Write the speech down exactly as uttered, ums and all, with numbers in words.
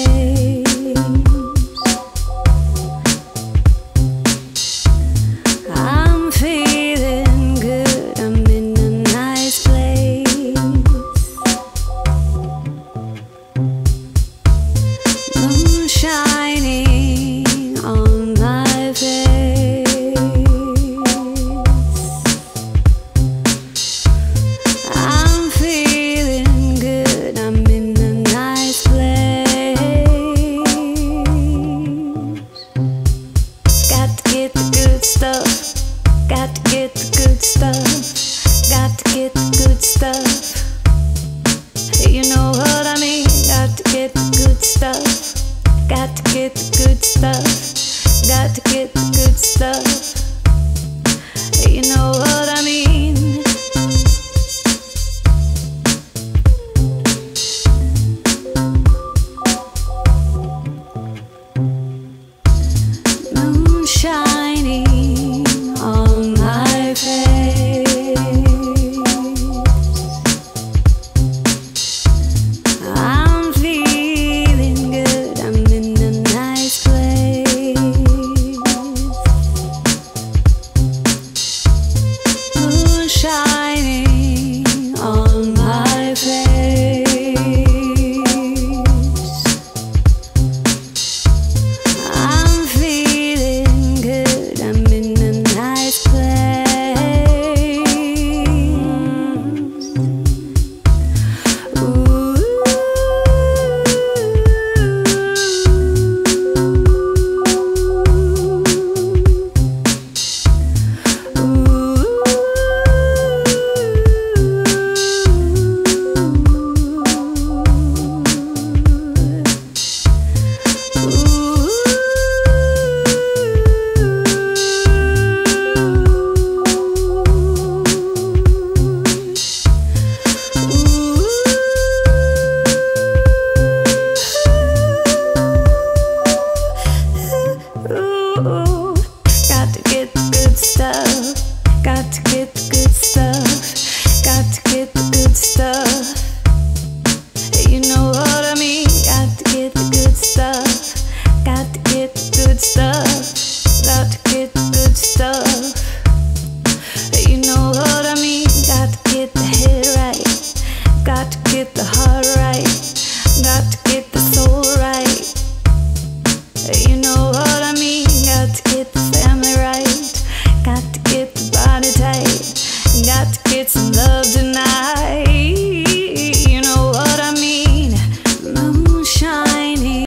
I'm feeling good, I'm in a nice place. Moon shining on my face. I'm feeling good, I'm in a nice place. Got to get the good stuff. Got to get the good stuff. Got to get the good stuff. You know what I mean? Got to get the good stuff. Got to get the good stuff. Got to get the good stuff.